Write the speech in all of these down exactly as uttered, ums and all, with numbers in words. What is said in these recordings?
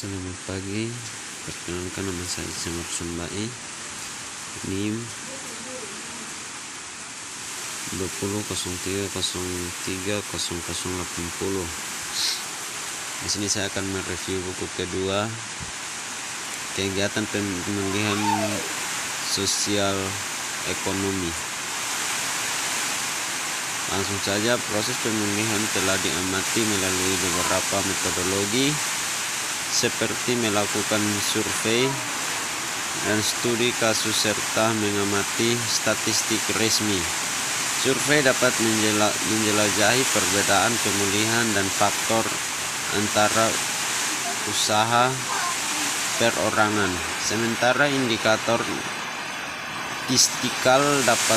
Selamat pagi, perkenalkan nama saya Semar Sumbai, N I M dua nol nol tiga nol tiga nol nol delapan nol. Di sini saya akan mereview buku kedua, kegiatan pemulihan sosial ekonomi. Langsung saja, proses pemulihan telah diamati melalui beberapa metodologi seperti melakukan survei dan studi kasus serta mengamati statistik resmi. Survei dapat menjelajahi perbedaan pemulihan dan faktor antara usaha perorangan, sementara indikator statistikal dapat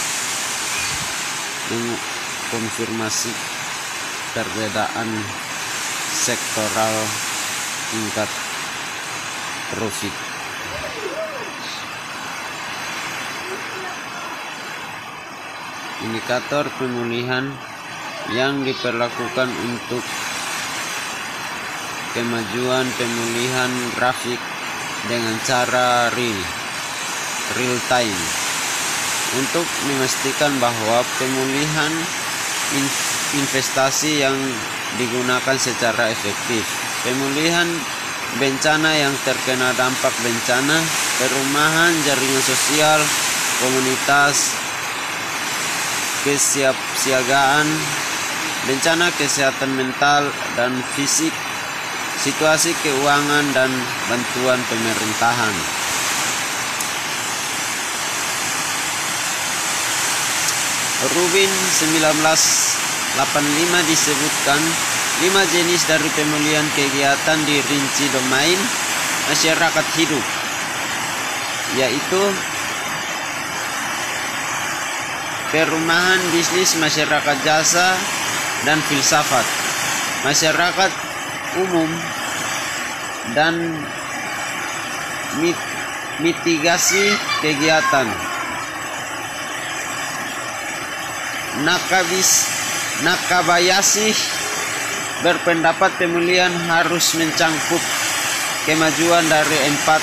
mengkonfirmasi perbedaan sektoral tingkat profit. Indikator pemulihan yang diperlakukan untuk kemajuan pemulihan grafik dengan cara real real time untuk memastikan bahwa pemulihan investasi yang digunakan secara efektif. Pemulihan bencana yang terkena dampak bencana, perumahan, jaringan sosial, komunitas, kesiapsiagaan, bencana kesehatan mental dan fisik, situasi keuangan dan bantuan pemerintahan. Rubin seribu sembilan ratus delapan puluh lima disebutkan lima jenis dari pemulihan kegiatan dirinci domain masyarakat hidup, yaitu perumahan, bisnis, masyarakat jasa, dan filsafat, masyarakat umum, dan mit mitigasi kegiatan. Nakabis Nakabayashi berpendapat pemulihan harus mencangkup kemajuan dari empat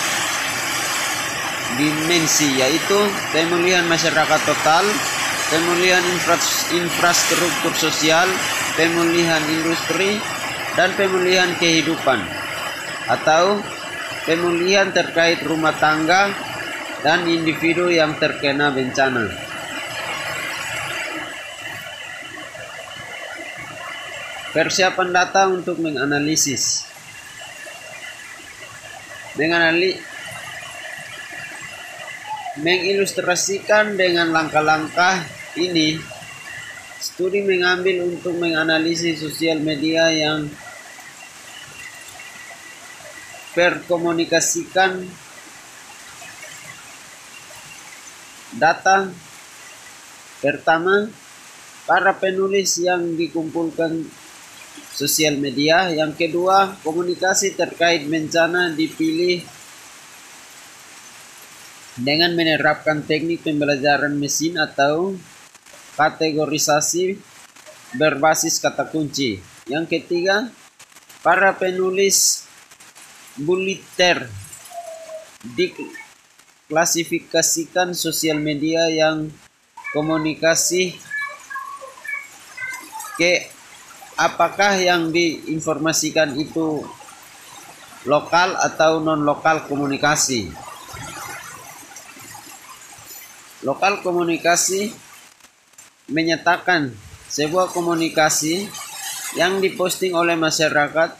dimensi, yaitu pemulihan masyarakat total, pemulihan infrastruktur sosial, pemulihan industri, dan pemulihan kehidupan, atau pemulihan terkait rumah tangga dan individu yang terkena bencana. Persiapan data untuk menganalisis. Menganali, mengilustrasikan dengan langkah-langkah ini, studi mengambil untuk menganalisis sosial media yang perkomunikasikan data. Pertama, para penulis yang dikumpulkan sosial media. Yang kedua, komunikasi terkait bencana dipilih dengan menerapkan teknik pembelajaran mesin atau kategorisasi berbasis kata kunci. Yang ketiga, para penulis bulletin diklasifikasikan sosial media yang komunikasi ke apakah yang diinformasikan itu lokal atau non-lokal komunikasi. Lokal komunikasi menyatakan sebuah komunikasi yang diposting oleh masyarakat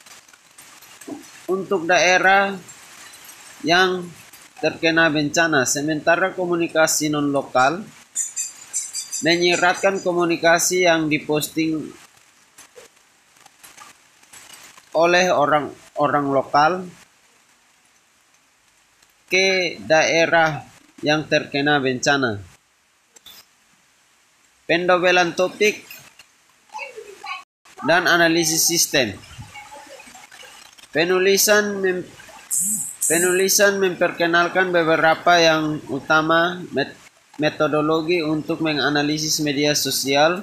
untuk daerah yang terkena bencana, sementara komunikasi non-lokal menyiratkan komunikasi yang diposting oleh orang-orang lokal ke daerah yang terkena bencana. Pendobelan topik dan analisis sistem. Penulisan mem penulisan memperkenalkan beberapa yang utama met metodologi untuk menganalisis media sosial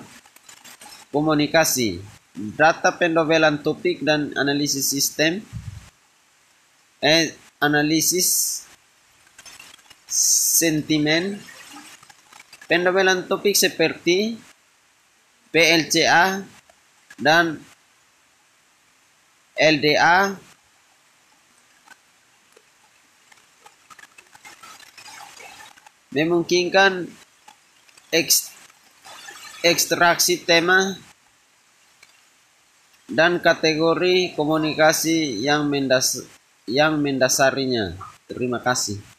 komunikasi. data pendobelan topik dan analisis sistem, eh, analisis sentimen, pendobelan topik seperti P L C A dan L D A memungkinkan eks, ekstraksi tema dan kategori komunikasi yang mendas yang mendasarinya. Terima kasih.